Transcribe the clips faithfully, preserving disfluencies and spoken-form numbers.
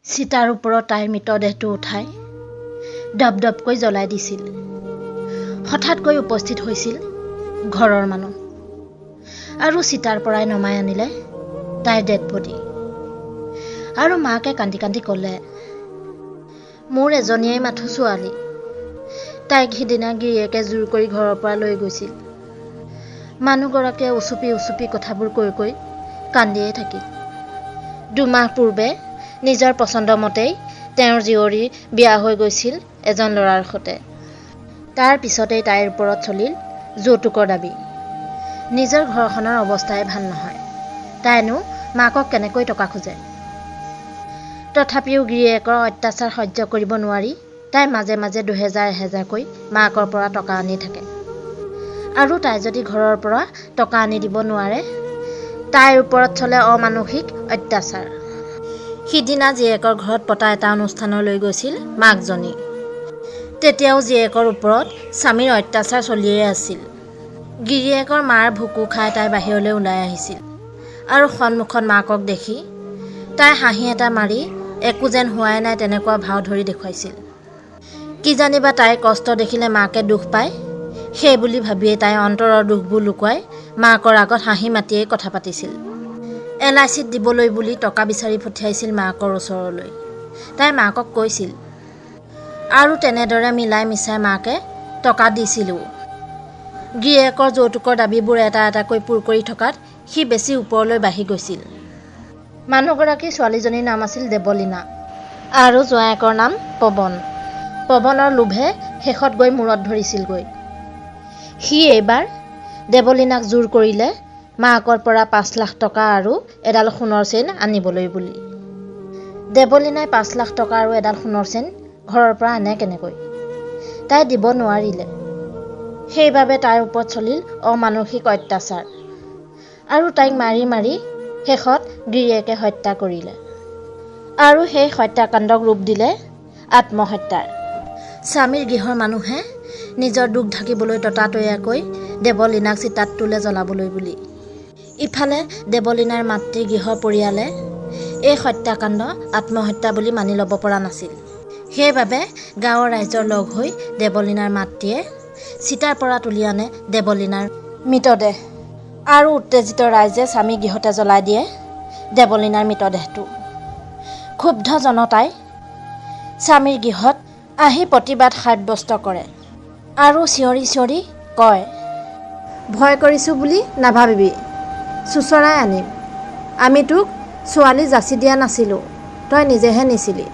চিতাৰ ওপৰত তাইৰ মৃতদেহটো উঠাই দপদপকৈ জ্বলাই দিছিল। হঠাৎকৈ উপস্থিত হৈছিল ঘৰৰ মানুহ আৰু চিতাৰ পৰাই নমাই আনিলে তাইৰ ডেড বডি। আৰু মাকে কান্দি কান্দি ক'লে, মোৰ এজনীয়ে মাথো ছোৱালী, তাইক সিদিনা গিৰিয়েকে জোৰ কৰি ঘৰৰ পৰা লৈ গৈছিল। মানুহগৰাকীয়ে উচুপি উচুপি কথাবোৰ কৈ কৈ কান্দিয়ে থাকিল। দুমাহ পূৰ্বে নিজৰ পচন্দ মতেই তেওঁৰ জীয়ৰী বিয়া হৈ গৈছিল এজন ল'ৰাৰ সৈতে। তাৰ পিছতেই তাইৰ ওপৰত চলিল যৌতুকৰ দাবী। নিজৰ ঘৰখনৰ অৱস্থাই ভাল নহয়, তাইনো মাকক কেনেকৈ টকা খোজে। তথাপিও গিৰিয়েকৰ অত্যাচাৰ সহ্য কৰিব নোৱাৰি তাই মাজে মাজে দুহেজাৰ এহেজাৰকৈ মাকৰ পৰা টকা আনি থাকে। আৰু তাই যদি ঘৰৰ পৰা টকা আনি দিব নোৱাৰে, তাইৰ ওপৰত চলে অমানসিক অত্যাচাৰ। সিদিনা জীয়েকৰ ঘৰত পতা এটা অনুষ্ঠানলৈ গৈছিল মাকজনী। তেতিয়াও জীয়েকৰ ওপৰত স্বামীৰ অত্যাচাৰ চলিয়ে আছিল। গিৰিয়েকৰ মাৰ ভুকু খাই তাই বাহিৰলৈ ওলাই আহিছিল আৰু সন্মুখত মাকক দেখি তাই হাঁহি এটা মাৰি একো যেন হোৱাই নাই তেনেকুৱা ভাও ধৰি দেখুৱাইছিল। কিজানিবা তাইৰ কষ্ট দেখিলে মাকে দুখ পায়, সেই বুলি ভাবিয়ে তাই অন্তৰৰ দুখবোৰ লুকুৱাই মাকৰ আগত হাঁহি মাতিয়েই কথা পাতিছিল। এল আই চিত দিবলৈ বুলি টকা বিচাৰি পঠিয়াইছিল মাকৰ ওচৰলৈ। তাই মাকক কৈছিল আৰু তেনেদৰে মিলাই মিছাই মাকে টকা দিছিলো। গিৰিয়েকৰ যৌতুকৰ দাবীবোৰ এটা এটাকৈ পূৰ কৰি থকাত সি বেছি ওপৰলৈ বাঢ়ি গৈছিল। মানুহগৰাকী ছোৱালীজনীৰ নাম আছিল দেৱলীনা আৰু জোঁৱায়েকৰ নাম পৱন। পৱনৰ লোভে শেষত গৈ মূৰত ধৰিছিলগৈ। সি এইবাৰ দেৱলীনাক জোৰ কৰিলে মাকৰ পৰা পাঁচ লাখ টকা আৰু এডাল সোণৰ চেইন আনিবলৈ বুলি। দেৱলীনাই পাঁচ লাখ টকা আৰু এডাল সোণৰ চেইন ঘৰৰ পৰা আনে কেনেকৈ? তাই দিব নোৱাৰিলে। সেইবাবে তাইৰ ওপৰত চলিল অমানসিক অত্যাচাৰ আৰু তাইক মাৰি মাৰি শেষত গিৰিয়েকে হত্যা কৰিলে। আৰু সেই হত্যাকাণ্ডক ৰূপ দিলে আত্মহত্যাৰ। স্বামীৰ গৃহৰ মানুহে নিজৰ দুখ ঢাকিবলৈ ততাতৈয়াকৈ দেৱলীনাক চিতাত তোলে জ্বলাবলৈ বুলি। ইফালে দেৱলীনাৰ মাতৃ গৃহৰ পৰিয়ালে এই হত্যাকাণ্ড আত্মহত্যা বুলি মানি ল'ব পৰা নাছিল। সেইবাবে গাঁৱৰ ৰাইজৰ লগ হৈ দেৱলীনাৰ মাতৃয়ে চিতাৰ পৰা তুলি আনে দেৱলীনাৰ মৃতদেহ আৰু উত্তেজিত ৰাইজে স্বামী গৃহতে জ্বলাই দিয়ে দেৱলীনাৰ মৃতদেহটো। ক্ষুব্ধ জনতাই স্বামীৰ গৃহত আহি প্ৰতিবাদ সাব্যস্ত কৰে আৰু চিঞৰি চিঞৰি কয়, ভয় কৰিছোঁ বুলি নাভাবিবি, চোচৰাই আনিম। আমি তোক ছোৱালী যাচি দিয়া নাছিলোঁ, তই নিজেহে নিছিলি।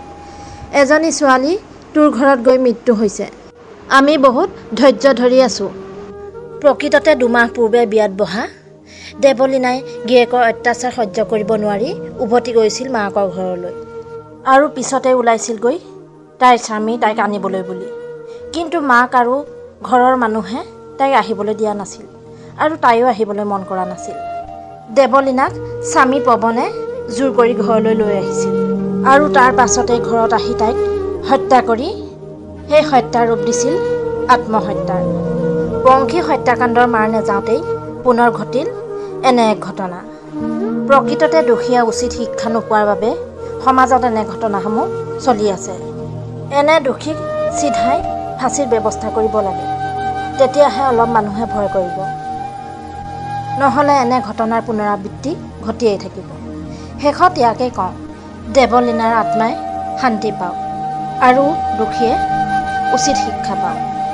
এজনী ছোৱালী তোৰ ঘৰত গৈ মৃত্যু হৈছে, আমি বহুত ধৈৰ্য ধৰি আছোঁ। প্ৰকৃততে দুমাহ পূৰ্বে বিয়াত বহা দেৱলীনাই গিৰিয়েকৰ অত্যাচাৰ সহ্য কৰিব নোৱাৰি উভতি গৈছিল মাকৰ ঘৰলৈ আৰু পিছতে ওলাইছিলগৈ তাইৰ স্বামী তাইক আনিবলৈ বুলি। কিন্তু মাক আৰু ঘৰৰ মানুহে তাইক আহিবলৈ দিয়া নাছিল আৰু তাইও আহিবলৈ মন কৰা নাছিল। দেৱলীনাক স্বামী পৱনে জোৰ কৰি ঘৰলৈ লৈ আহিছিল আৰু তাৰ পাছতে ঘৰত আহি তাইক হত্যা কৰি সেই হত্যাৰ ৰূপ দিছিল আত্মহত্যাৰ। বংশী হত্যাকাণ্ডৰ মাৰ নেযাওঁতেই পুনৰ ঘটিল এনে এক ঘটনা। প্ৰকৃততে দোষীয়ে উচিত শিক্ষা নোপোৱাৰ বাবে সমাজত এনে ঘটনাসমূহ চলি আছে। এনে দোষীক চিধাই ফাঁচীৰ ব্যৱস্থা কৰিব লাগে, তেতিয়াহে অলপ মানুহে ভয় কৰিব। নহ'লে এনে ঘটনাৰ পুনৰাবৃত্তি ঘটিয়েই থাকিব। শেষত ইয়াকে কওঁ, দেৱলীনাৰ আত্মাই শান্তি পাওক আৰু দোষীয়ে উচিত শিক্ষা পাওক।